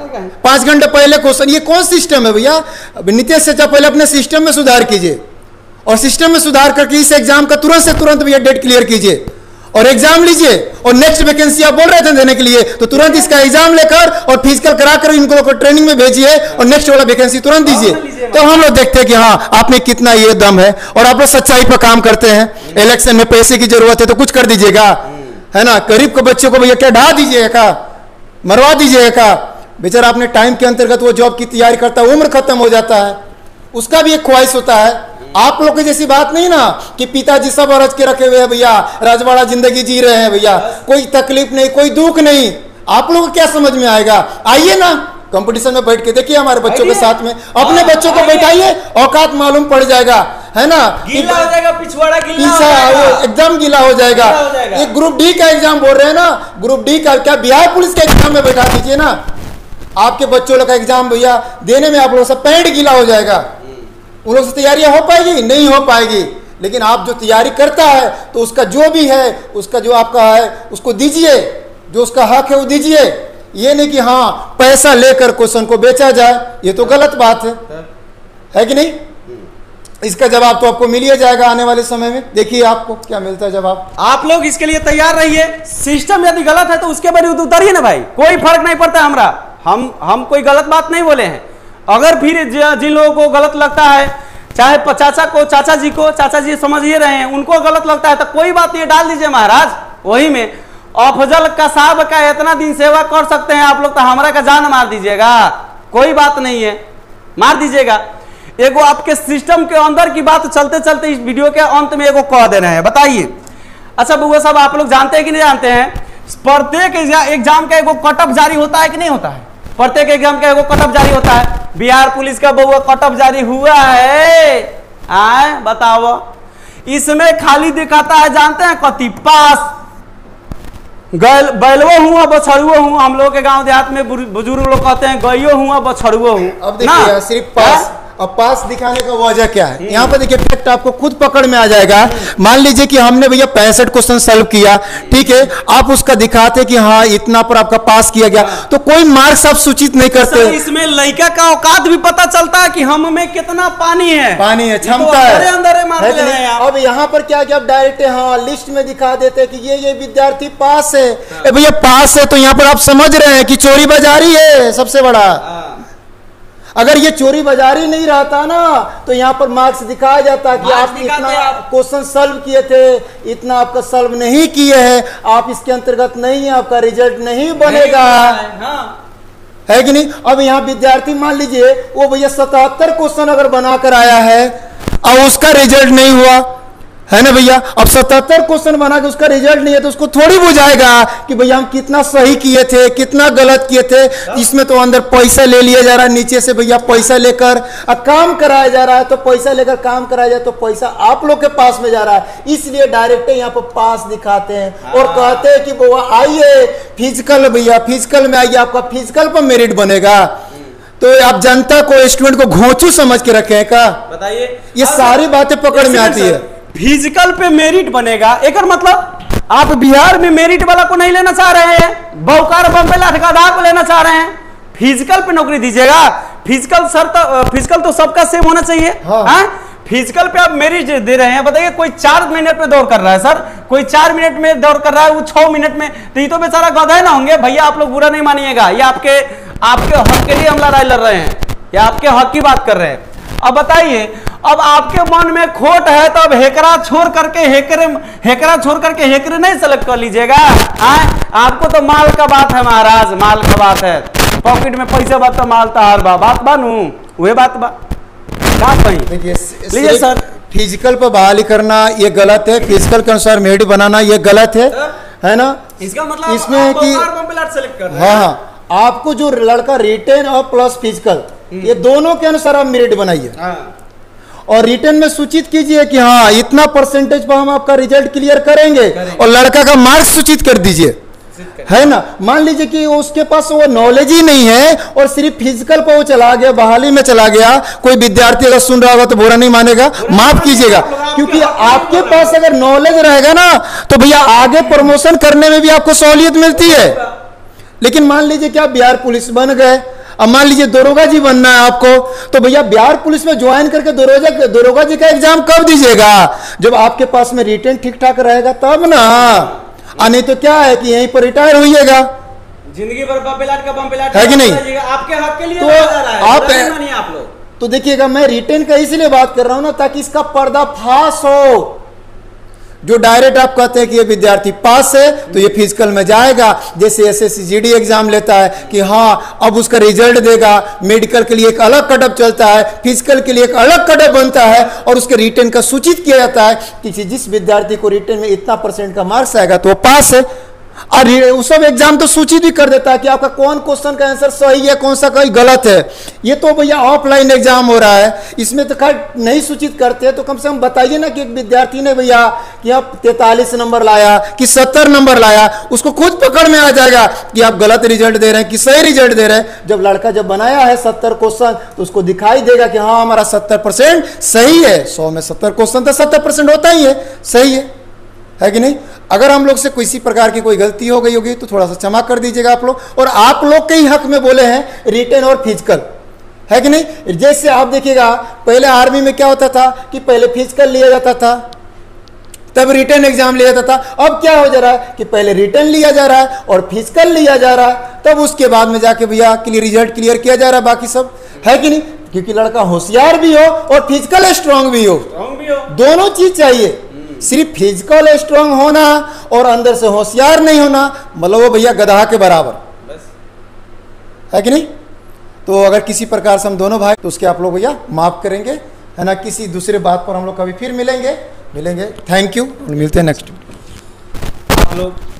5 घंटे पहले क्वेश्चन। ये कौन सिस्टम है भैया। नीतीश चाचा पहले अपने सिस्टम में सुधार कीजिए और सिस्टम में सुधार करके इस एग्जाम का तुरंत से तुरंत भैया डेट क्लियर कीजिए और एग्जाम लीजिए। और नेक्स्ट वैकेंसी आप बोल रहे थे देने के लिए, तो तुरंत इसका एग्जाम लेकर और फिजिकल कराकर इनको लोग ट्रेनिंग में भेजिए और नेक्स्ट वाला वैकेंसी तुरंत दीजिए। तो हम लोग देखते हैं कि हाँ आप में कितना ये दम है और आप लोग सच्चाई पर काम करते हैं। इलेक्शन में पैसे की जरूरत है तो कुछ कर दीजिएगा, है ना। गरीब के बच्चों को भैया क्या ढा दीजिएगा, मरवा दीजिएगा। बेचारा अपने टाइम के अंतर्गत वो जॉब की तैयारी करता है, उम्र खत्म हो जाता है, उसका भी एक ख्वाहिश होता है। आप लोग की जैसी बात नहीं ना कि पिताजी सब अरज के रखे हुए हैं भैया, राजवाड़ा जिंदगी जी रहे हैं भैया, कोई तकलीफ नहीं, कोई दुख नहीं। आप लोगों को क्या समझ में आएगा। आइए ना कंपटीशन में बैठ के देखिए हमारे बच्चों के साथ में, अपने बच्चों को बैठाइए, औकात मालूम पड़ जाएगा, है ना। गीला हो जाएगा, पिछवाड़ा एकदम गीला हो जाएगा। एक ग्रुप डी का एग्जाम बोल रहे हैं ना, ग्रुप डी का क्या बिहार पुलिस के एग्जाम में बैठा दीजिए ना। आपके बच्चों लोग का एग्जाम भैया देने में आप लोगों से पैंट गीला हो जाएगा। उन लोग से तैयारियां हो पाएगी, नहीं हो पाएगी। लेकिन आप जो तैयारी करता है तो उसका जो भी है, उसका जो आपका है उसको दीजिए, जो उसका हक है वो दीजिए। ये नहीं कि हाँ पैसा लेकर क्वेश्चन को बेचा जाए, ये तो गलत बात है कि नहीं। इसका जवाब तो आपको मिल ही जाएगा आने वाले समय में, देखिए आपको क्या मिलता है जवाब। आप लोग इसके लिए तैयार रहिए। सिस्टम यदि गलत है तो उसके बारे में उतरिए ना भाई, कोई फर्क नहीं पड़ता हमरा। हम कोई गलत बात नहीं बोले हैं। अगर फिर जिन लोगों को गलत लगता है, चाहे चाचा जी समझ ही रहे हैं, उनको गलत लगता है तो कोई बात नहीं, डाल दीजिए महाराज वही में। अफजल का साहब का इतना दिन सेवा कर सकते हैं आप लोग, तो हमारा का जान मार दीजिएगा, कोई बात नहीं है, मार दीजिएगा। एगो आपके सिस्टम के अंदर की बात चलते चलते इस वीडियो के अंत में एगो कह दे रहे हैं, बताइए। अच्छा बुआ साहब आप लोग जानते हैं कि नहीं जानते हैं, प्रत्येक एग्जाम का एगो कट ऑफ जारी होता है कि नहीं होता है। प्रत्येक एग्जाम का एगो कट ऑफ जारी होता है। बिहार पुलिस का बउआ कटअप जारी हुआ है, आए बताओ। इसमें खाली दिखाता है, जानते हैं कति पास बैलवो हुआ बछड़ुओ हूँ। हम लोग के गांव देहात में बुजुर्ग लोग कहते हैं गइयो हुआ बछड़ुओ हूँ। अब देखिए सिर्फ पास, अब पास दिखाने का वजह क्या है, यहाँ पर देखिए फैक्ट आपको खुद पकड़ में आ जाएगा। मान लीजिए कि हमने भैया 65 क्वेश्चन सॉल्व किया, ठीक है, आप उसका दिखाते कि हाँ इतना पर आपका पास किया गया, तो कोई मार्क्स आप सूचित नहीं करते। इसमें लड़का का औकात भी पता चलता है कि हम में कितना पानी है, क्षमता है अंदर। अब यहाँ पर क्या क्या डायरेक्ट हाँ लिस्ट में दिखा देते कि ये विद्यार्थी पास है। भैया पास है तो यहाँ पर आप समझ रहे हैं कि चोरी बाजारी है सबसे बड़ा। अगर ये चोरी बाजारी नहीं रहता ना तो यहाँ पर मार्क्स दिखाया जाता कि आप इतना क्वेश्चन सॉल्व किए थे, इतना आपका सॉल्व नहीं किए हैं, आप इसके अंतर्गत नहीं है, आपका रिजल्ट नहीं बनेगा, है कि नहीं। अब यहाँ विद्यार्थी मान लीजिए वो भैया 77 क्वेश्चन अगर बनाकर आया है और उसका रिजल्ट नहीं हुआ, है ना भैया। अब 77 क्वेश्चन बना के उसका रिजल्ट नहीं है तो उसको थोड़ी बुझाएगा कि भैया हम कितना सही किए थे, कितना गलत किए थे। इसमें तो अंदर पैसा ले लिया जा रहा है, नीचे से भैया पैसा लेकर काम कराया जा रहा है, तो पैसा लेकर काम कराया जाए तो पैसा आप लोग के पास में जा रहा है, इसलिए डायरेक्ट यहाँ पर पास दिखाते हैं और कहते हैं कि वो आइए फिजिकल, भैया फिजिकल में आइए, आपका फिजिकल पर मेरिट बनेगा। तो आप जनता को, स्टूडेंट को घोंचू समझ के रखे हैं क्या? बताइए, ये सारी बातें पकड़ में आती है। फिजिकल पे मेरिट बनेगा, एक मतलब आप बिहार में मेरिट वाला को नहीं लेना चाह रहे हैं, बहुकार बम्बे लाठगादा को लेना चाह रहे हैं, फिजिकल पे नौकरी दीजिएगा। फिजिकल सर तो फिजिकल तो सबका सेम होना चाहिए। हाँ। फिजिकल पे आप मेरिट दे रहे हैं। बताइए कोई 4 मिनट में दौड़ कर रहा है सर, कोई 4 मिनट में दौड़ कर रहा है, वो 6 मिनट में, तो ये तो बेचारा गधा ना होंगे। भैया आप लोग बुरा नहीं मानिएगा, ये आपके हक के लिए हम लड़ाई लड़ रहे हैं, या आपके हक की बात कर रहे हैं। अब बताइए, अब आपके मन में खोट है तो अब हेकरा छोड़ करके हेकरे नहीं सेलेक्ट कर लीजिएगा। आपको तो माल का बात है महाराज, माल का बात है, पॉकेट में पैसा बात तो माल तार बात बानू वही बात बा। देखिए सर, फिजिकल पर बहाली करना ये गलत है, फिजिकल के अनुसार मेरिट बनाना ये गलत है ना। इसका मतलब इसमें कि हाँ आपको जो लड़का रिटेन और प्लस फिजिकल ये दोनों के अनुसार आप मेरिट बनाइए और रिटर्न में सूचित कीजिए कि हाँ इतना परसेंटेज पर हम आपका रिजल्ट क्लियर करेंगे और लड़का का मार्क्स सूचित कर दीजिए, है ना। मान लीजिए कि उसके पास वो नॉलेज ही नहीं है और सिर्फ फिजिकल पर वो चला गया, बहाली में चला गया, कोई विद्यार्थी अगर सुन रहा होगा तो बुरा नहीं मानेगा, माफ कीजिएगा, क्योंकि आपके पास अगर नॉलेज रहेगा ना तो भैया आगे प्रमोशन करने में भी आपको सहूलियत मिलती है। लेकिन मान लीजिए कि आप बिहार पुलिस बन गए, अब मान लीजिए दरोगा जी बनना है आपको, तो भैया बिहार पुलिस में ज्वाइन करके दरोगा जी का एग्जाम कब दीजिएगा? जब आपके पास में रिटर्न ठीक ठाक रहेगा तब ना, नहीं तो क्या है कि यहीं पर रिटायर होइएगा, जिंदगी भर बम्पेलाट है कि नहीं। आपके हक के लिए तो आप लोग तो देखिएगा, मैं रिटर्न का इसलिए बात कर रहा हूं ना ताकि इसका पर्दाफाश हो। जो डायरेक्ट आप कहते हैं कि ये विद्यार्थी पास है तो ये फिजिकल में जाएगा, जैसे एसएससी जीडी एग्जाम लेता है कि हाँ अब उसका रिजल्ट देगा, मेडिकल के लिए एक अलग कटअप चलता है, फिजिकल के लिए एक अलग कटअप बनता है और उसके रिटर्न का सूचित किया जाता है कि जिस विद्यार्थी को रिटर्न में इतना % का मार्क्स आएगा तो वो पास है। और उस सब एग्जाम तो सूचित भी कर देता है कि आपका कौन क्वेश्चन का आंसर सही है, कौन सा कोई गलत है। ये तो भैया ऑफलाइन एग्जाम हो रहा है, इसमें तो खैर नहीं सूचित करते, तो कम से कम बताइए ना कि एक विद्यार्थी ने भैया कि आप 43 नंबर लाया कि 70 नंबर लाया, उसको खुद पकड़ में आ जाएगा कि आप गलत रिजल्ट दे रहे हैं कि सही रिजल्ट दे रहे हैं। जब लड़का जब बनाया है 70 क्वेश्चन तो उसको दिखाई देगा कि हाँ हमारा 70% सही है। 100 में 70 क्वेश्चन तो 70% होता ही है, सही है कि नहीं। अगर हम लोग से किसी प्रकार की कोई गलती हो गई होगी तो थोड़ा सा क्षमा कर दीजिएगा आप लोग। और आप लोग के ही हक में बोले हैं रिटन और फिजिकल, है कि नहीं। जैसे आप देखिएगा पहले आर्मी में क्या होता था कि पहले फिजिकल लिया जाता था तब रिटन एग्जाम लिया जाता था। अब क्या हो जा रहा है कि पहले रिटन लिया जा रहा है और फिजिकल लिया जा रहा है, तब उसके बाद में जाके भैया रिजल्ट क्लियर किया जा रहा है, बाकी सब, है कि नहीं। क्योंकि लड़का होशियार भी हो और फिजिकल स्ट्रांग भी हो, दोनों चीज चाहिए। सिर्फ फिजिकल स्ट्रांग होना और अंदर से होशियार नहीं होना मतलब वो भैया गधा के बराबर, है कि नहीं। तो अगर किसी प्रकार से हम दोनों भाई तो उसके आप लोग भैया माफ करेंगे, है ना। किसी दूसरे बात पर हम लोग कभी फिर मिलेंगे। थैंक यू, मिलते हैं नेक्स्ट।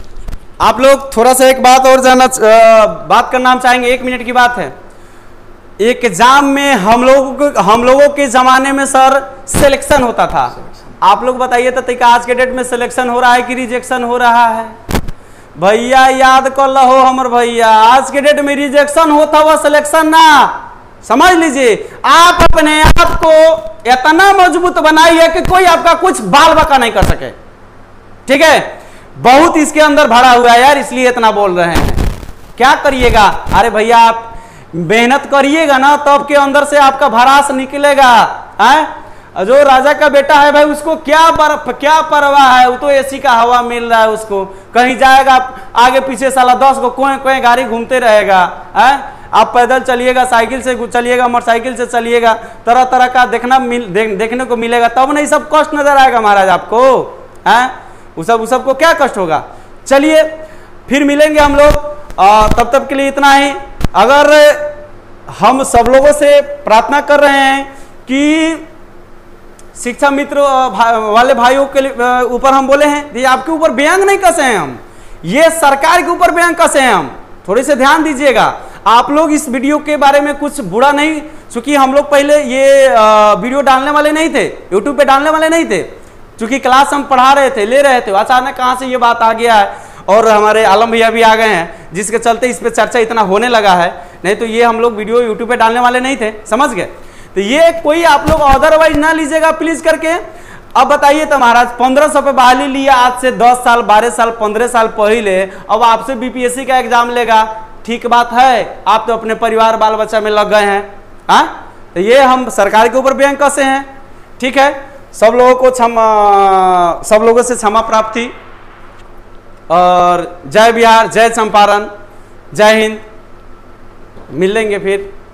आप लोग थोड़ा सा एक बात और बात करना हम चाहेंगे, 1 मिनट की बात है। एग्जाम में हम लोगों के जमाने में सर सिलेक्शन होता था। आप लोग बताइए तो आज के डेट में सिलेक्शन हो रहा है कि रिजेक्शन हो रहा है? भैया याद कर लो हमर भैया, आज के डेट में रिजेक्शन होता हुआ सिलेक्शन ना। समझ लीजिए, आप अपने आप को इतना मजबूत बनाइए कि कोई आपका कुछ बाल बाका नहीं कर सके। ठीक है, बहुत इसके अंदर भरा हुआ है यार, इसलिए इतना बोल रहे हैं। क्या करिएगा? अरे भैया आप मेहनत करिएगा ना, तो आपके अंदर से आपका भरास निकलेगा। जो राजा का बेटा है भाई, उसको क्या परवाह है? वो तो एसी का हवा मिल रहा है उसको, कहीं जाएगा आगे पीछे साला 10 को कोई गाड़ी घूमते रहेगा। आप पैदल चलिएगा, साइकिल से चलिएगा, मोटरसाइकिल से चलिएगा, तरह तरह का देखने को मिलेगा, तब नहीं सब कष्ट नजर आएगा महाराज आपको। उस सबको क्या कष्ट होगा? चलिए फिर मिलेंगे हम लोग, तब तक के लिए इतना ही। अगर हम सब लोगों से प्रार्थना कर रहे हैं कि शिक्षा मित्र वाले भाइयों के ऊपर हम बोले हैं, ये आपके ऊपर व्यंग नहीं कसे हैं हम, ये सरकार के ऊपर व्यंग कसे हैं हम। थोड़े से ध्यान दीजिएगा। आप लोग इस वीडियो के बारे में कुछ बुरा नहीं, क्योंकि हम लोग पहले ये वीडियो डालने वाले नहीं थे, यूट्यूब पे डालने वाले नहीं थे, क्योंकि क्लास हम पढ़ा रहे थे, ले रहे थे। अचानक कहाँ से ये बात आ गया है, और हमारे आलम भैया भी आ गए हैं, जिसके चलते इस पे चर्चा इतना होने लगा है। नहीं तो ये हम लोग वीडियो यूट्यूब पे डालने वाले नहीं थे, समझ गए? तो ये कोई आप लोग अदरवाइज ना लीजिएगा प्लीज करके। अब बताइए तो महाराज, 1500 पे बहाली लिया आज से 10 साल 12 साल 15 साल पहले, अब आपसे बीपीएससी का एग्जाम लेगा। ठीक बात है, आप तो अपने परिवार बाल बच्चा में लग गए हैं। तो ये हम सरकार के ऊपर व्यंग कसे हैं। ठीक है, सब लोगों से क्षमा प्राप्ति, और जय बिहार, जय चंपारण, जय हिंद। मिलेंगे फिर।